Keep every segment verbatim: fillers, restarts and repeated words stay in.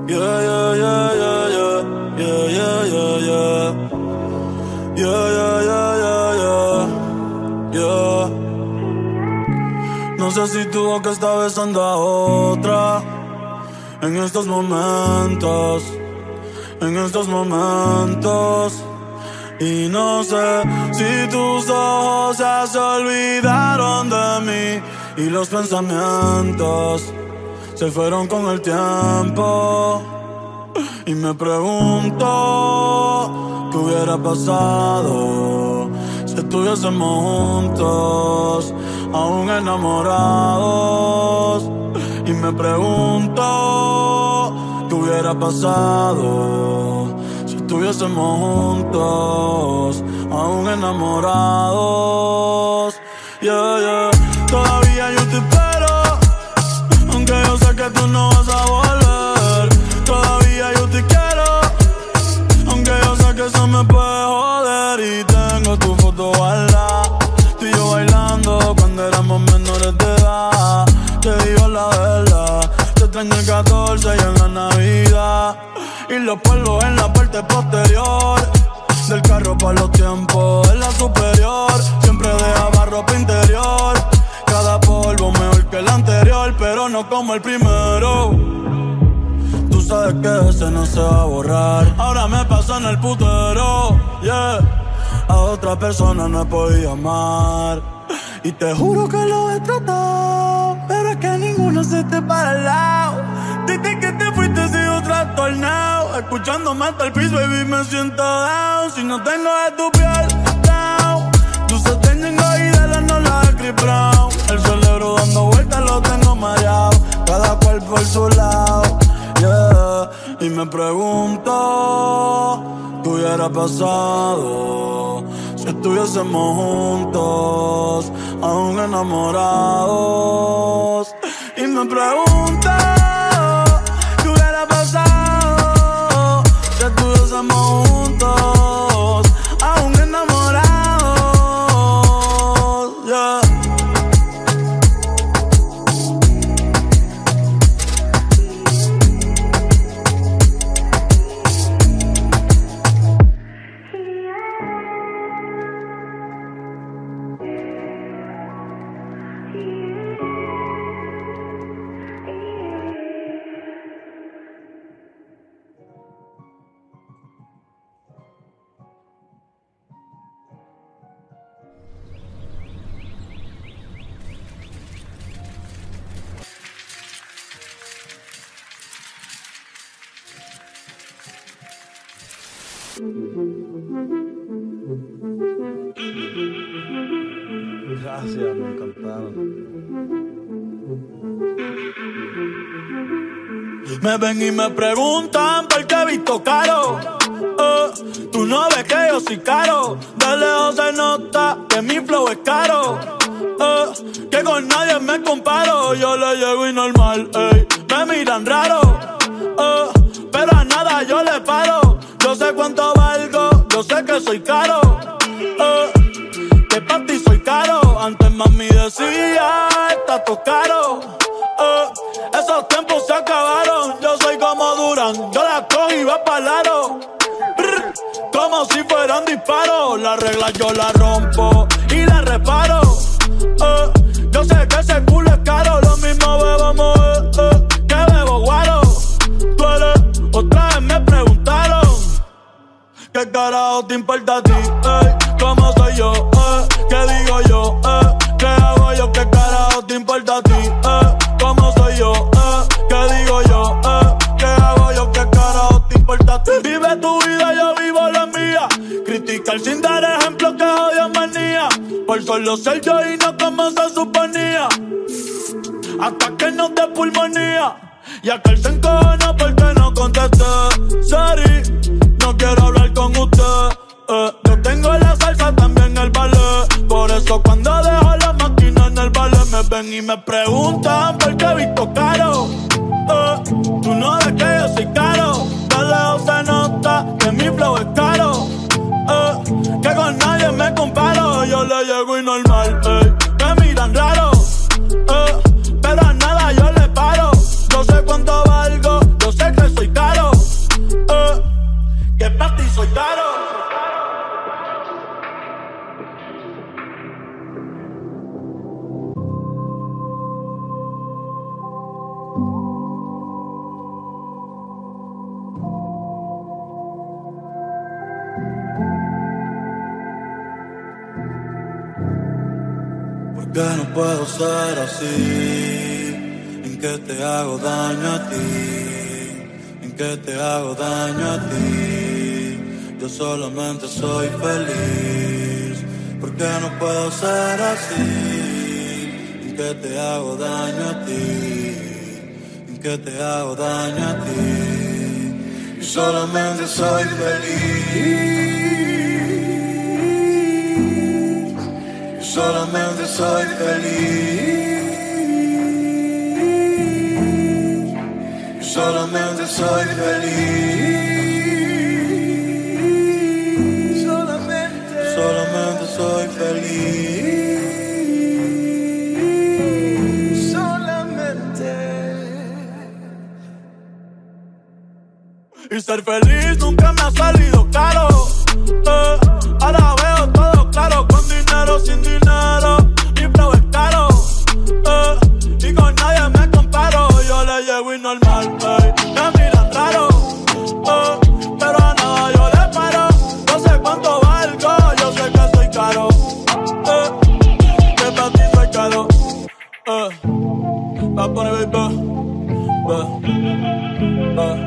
Yeah, yeah, yeah, yeah, yeah. Yeah, yeah, yeah, yeah. Yeah, yeah, yeah, yeah, yeah. Yeah. No sé si tu boca está besando a otra en estos momentos, en estos momentos. Y no sé si tus ojos ya se olvidaron de mí y los pensamientos se fueron con el tiempo. Y me pregunto qué hubiera pasado si estuviésemos juntos, aún enamorados. Y me pregunto qué hubiera pasado si estuviésemos juntos, aún enamorados. Yeah, yeah. Todavía yo te espero, aunque yo sé que tú no vas a volver. Todavía yo te quiero, aunque yo sé que eso me puede joder. Y tengo tu foto guardada, tú y yo bailando cuando éramos menores de edad. Te digo la verdad, te extraño el catorce y en la Navidad. Y los polvos en la parte posterior del carro para los tiempos en la superior. Siempre dejaba ropa interior, cada polvo mejor que el anterior, pero no como el primero. Tú sabes que ese no se va a borrar. Ahora me paso en el putero, yeah. A otra persona no he podido amar, y te juro que lo he tratado, pero es que ninguno se te para al lado. Desde que te fuiste sigo trastornado, escuchándome hasta el piso, baby, me siento down. Si no tengo de tu piel, down. Tú se tengo y de la no la de Chris Brown. El cerebro dando vueltas lo tengo mareado, cada cual por su lado, yeah. Y me pregunto qué hubiera pasado si estuviésemos juntos, aún enamorados. Y me pregunto qué hubiera pasado si estuviésemos juntos, aún enamorados, yeah. Gracias, me encantaron. Me ven y me preguntan por qué he visto caro. Oh, tú no ves que yo soy caro. De lejos se nota que mi flow es caro. Oh, que con nadie me comparo. Yo le llego y normal, ey. Me miran raro. Oh, pero a nada yo le paro. Yo sé cuánto valgo, yo sé que soy caro. Oh, que pa' ti soy caro. Antes mami decía, está todo caro. Oh, esos tiempos se acabaron. Yo soy como Durán, yo la cojo y va pa'l aro. Brr, como si fueran disparos. Las reglas yo las rompo y las reparo. Oh, yo sé que ese culo es caro. Lo mismo bebamos eh, eh, que bebo guaro. Tú eres, otra vez me preguntaron ¿qué carajo te importa a ti? Ey, ¿cómo soy yo? Eh, ¿qué digo yo? Eh, ¿qué hago yo? ¿Qué carajo te importa a ti? Eh, ¿cómo soy yo? Eh, ¿qué digo yo? Eh, ¿qué hago yo? ¿Qué carajo te importa a ti? Vive tu vida, yo vivo la mía. Criticar sin dar ejemplo que odio manía. Por solo ser yo y no como se suponía. Hasta que no te pulmonía. Y aquel se encojona porque no contesté. Sorry, no quiero hablar con usted. Eh, yo tengo la salsa, también el ballet. Por eso cuando dejo la máquina en el ballet me ven y me preguntan por qué he visto caro. Eh, tú no ves que yo soy caro. De lejos se nota que mi flow es caro. Eh, que con nadie me comparo. Yo le llego y normal, ey. Me miran raro. Eh, pero a nada yo le paro. Yo sé cuánto valgo, yo sé que soy caro. porque no puedo ser así, en que te hago daño a ti, en que te hago daño a ti. Yo solamente soy feliz, porque no puedo ser así, en que te hago daño a ti, en que te hago daño a ti. Yo solamente soy feliz. Solamente soy feliz. Solamente soy feliz. Solamente, solamente soy feliz. Solamente. Y ser feliz nunca me ha salido caro. Eh, ahora veo todo claro. Con dinero, sin dinero, mi flow es caro. Eh, y con nadie me comparo. Yo le llego y normal, ey, me miran raro. Eh, pero a nada yo le paro. No sé cuánto valgo, yo sé que soy caro. Eh, que para ti soy caro. Eh, va a poner baby. Eh, eh.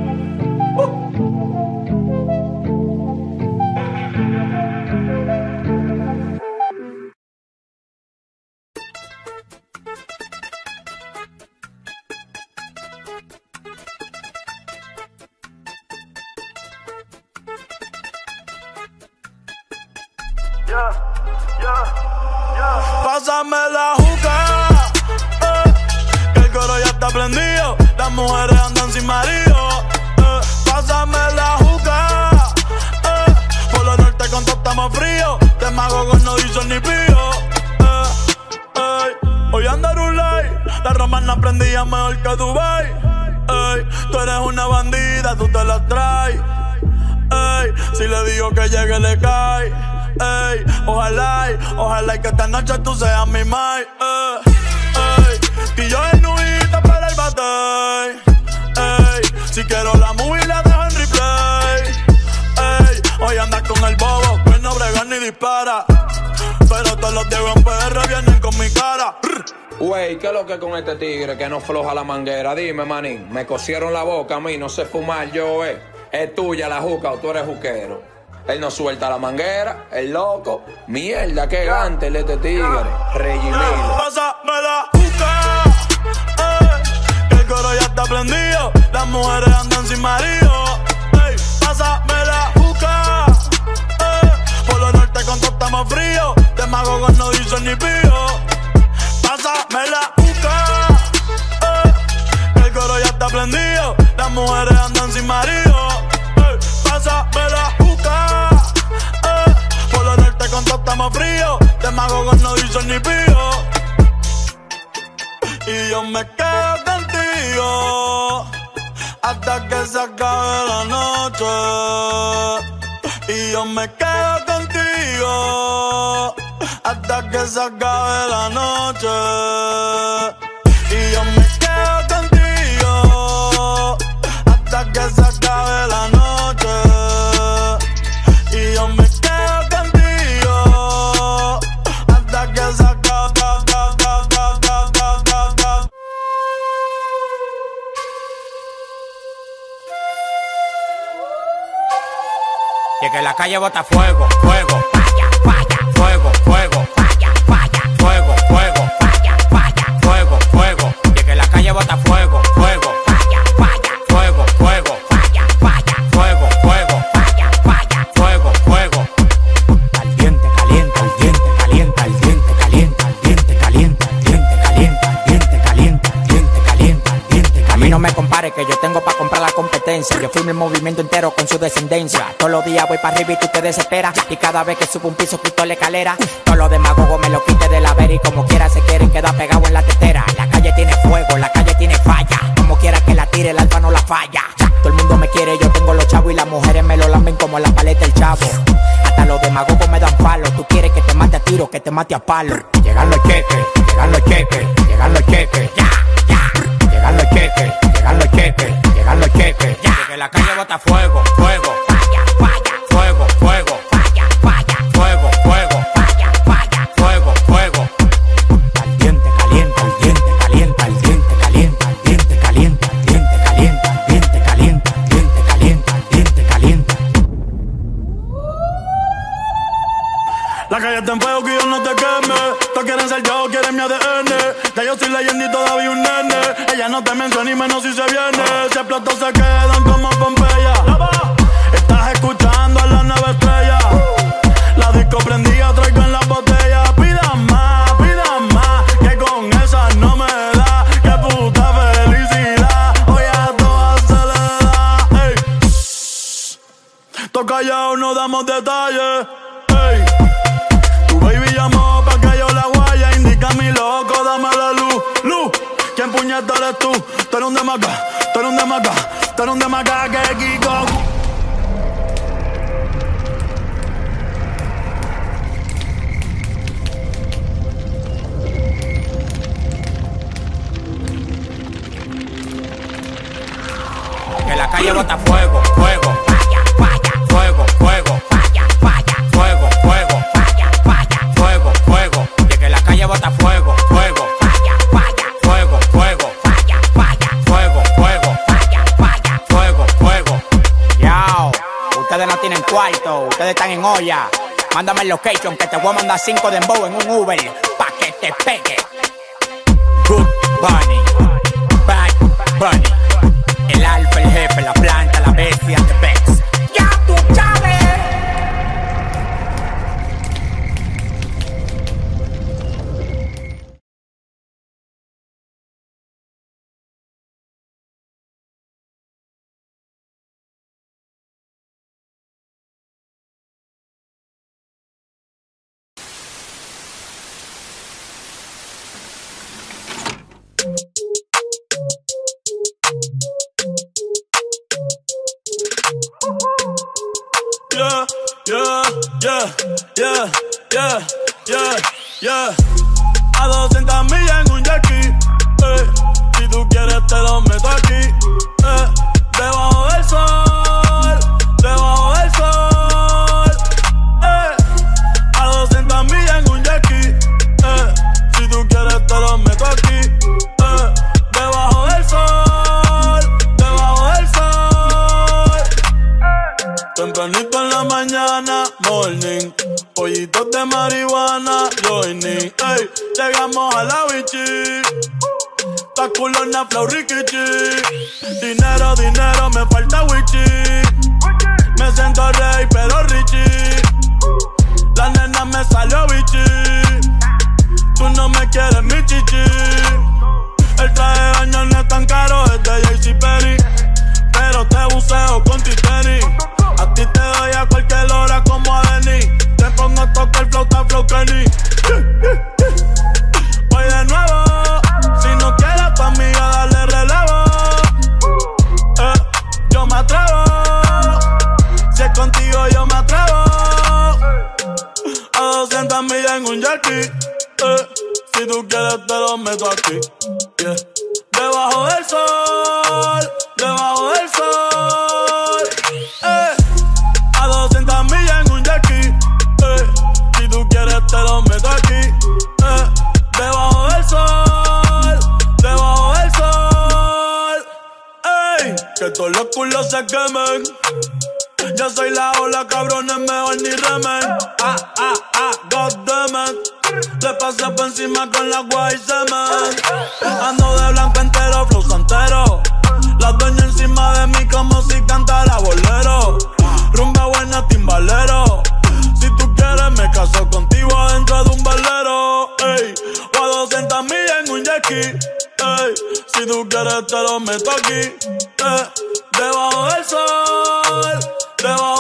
Yeah, yeah, yeah. Pásame la juca, eh, que el coro ya está prendido. Las mujeres andan sin marido. Eh, pásame la juca, eh, por lo norte con todo estamos fríos. De Magogos no dicen ni pío. Eh, eh, hoy anda Rulay, las romanas prendían mejor que Dubai. Eh, tú eres una bandida, tú te la traes. Ey, si le digo que llegue le cae. Ey, ojalá, ojalá y que esta noche tú seas mi mai. Ey, ey, y yo en nubita para el batey. Ey, si quiero la movie la dejo en replay. Ey, hoy andas con el bobo, pues no brega ni dispara. Pero todos los Diego en P R vienen con mi cara. Wey, ¿qué es lo que con este tigre que no floja la manguera? Dime, manín, me cosieron la boca a mí, no sé fumar yo, eh. Es tuya la juca o tú eres juquero. Él no suelta la manguera, el loco. Mierda, qué gante el este tigre. Regimilo. Pásame la juca, eh, que el coro ya está prendido. Las mujeres andan sin marido. Ey, pásame la juca, eh, por lo norte con todo estamos fríos. De Magogos no dicen ni pío. Pásame la juca, eh, que el coro ya está prendido. Las mujeres andan sin marido. Ey, pásame la juca, eh, por lo norte con todo estamos fríos. De Magogos no dicen ni pío. Y yo me quedo contigo hasta que se acabe la noche. Y yo me quedo contigo hasta que se acabe la noche. Y yo me quedo contigo hasta que se acabe la noche. Y yo me quedo contigo hasta que se acabe. Y que la calle bota fuego, fuego, falla, falla, fuego, fuego, falla, falla, fuego, fuego, falla, falla, fuego, fuego. Y que la calle bota fuego, fuego, falla, falla, fuego, fuego, falla, falla, fuego, fuego, falla, falla, fuego, fuego. Caliente, caliente, caliente, caliente, caliente, caliente, caliente, caliente, caliente, caliente, caliente, caliente, caliente, caliente, caliente. A mí no me compare que yo tengo pa' comprar la competencia. Yo firmo el movimiento entero con su descendencia. Todos los días voy para arriba y tú te desesperas. Y cada vez que subo un piso quito la escalera. Todos los demagogos me lo quite de la vera. Y como quiera se quieren quedar pegados en la tetera. La calle tiene fuego, la calle tiene falla. Como quiera que la tire, el alfa no la falla. Todo el mundo me quiere, yo tengo los chavos. Y las mujeres me lo lamben como la paleta del chavo. Hasta los demagogos me dan palo. Tú quieres que te mate a tiro, que te mate a palo. Llegan los cheques, llegan los cheques, llegan los cheques. Ya, ya. Llegan los cheques, llegan los cheques, llegan los cheques. Ya. Que la calle bota fuego, fuego, falla, falla, fuego, fuego, falla, falla, fuego, fuego, falla, falla, fuego, fuego. no te menciono y menos si se viene. Si explotó se quedan como Pompeya. Estás escuchando a la nueva estrella. La disco prendida traigo en las botellas. Pidan más, pidan más, que con esa no me da. Que puta felicidad, hoy a todas se le da. Ey, toca callado, no damos detalles. Ey, tu baby llamó pa' que yo la guaya. Indica mi loco, dame la luz, luz. ¿Quién puñeta eres tú? Tú eres un demaca, tú eres un demaca, tú eres un demaca que Kiko. Que la calle bota fuego, fuego, falla, falla, fuego, fuego, falla, falla, fuego, fuego, falla, falla, fuego, fuego. Que, que la calle bota fuego, fuego, falla, falla, fuego, fuego, falla, falla, fuego, fuego, falla, falla, fuego, fuego. Yao, ustedes no tienen cuarto, ustedes están en olla. Mándame el location que te voy a mandar cinco dembow en un Uber pa' que te pegue. Good Bunny, Bad Bunny. El alfa, el jefe, la planta, la bestia, the best. ¡Ya tú sabes! Yeah, yeah, yeah, yeah, yeah, yeah, yeah. A doscientas millas en un jackie, eh. Si tú quieres te lo meto aquí, eh. Debajo del sol, debajo del sol, eh. A doscientas millas en un jackie, eh. Si tú quieres te lo meto aquí, eh. Debajo del sol, debajo del sol. Tempranito en la mañana, morning. Pollitos de marihuana, joining. Ey, llegamos a la bichi. Ta culona, flow, rikichi. Dinero, dinero, me falta wichi. Me siento rey, pero richie. La nena me salió bichi. Tú no me quieres, mi chichi. El traje de baño no es tan caro, es de JCPenney. Pero te buceo con ti tenis. A ti te doy a cualquier hora como a Denny. Te pongo a tocar flauta, flow Kenny. Voy de nuevo. Si no quieres pa' mí, a darle relevo. Eh, yo me atrevo. Si es contigo, yo me atrevo. A doscientas millas en un jackie. Eh, si tú quieres, te lo meto aquí. Yeah. Debajo del sol, debajo del sol, eh. A doscientas millas en un jackie, eh. Si tú quieres te lo meto aquí, eh. Debajo del sol, debajo del sol, ey. Que todos los culos se quemen. Yo soy la ola, cabrones, mejor ni remen. Ah, ah, ah, goddammit. Le pasé por encima con la guay semen. Ando de blanco entero, flow santero. La dueña encima de mí como si cantara bolero. Rumba buena, timbalero. Si tú quieres me caso contigo adentro de un velero. Ey, o a doscientas millas en un jackie. Ey, si tú quieres te lo meto aquí. Eh, debajo del sol, debajo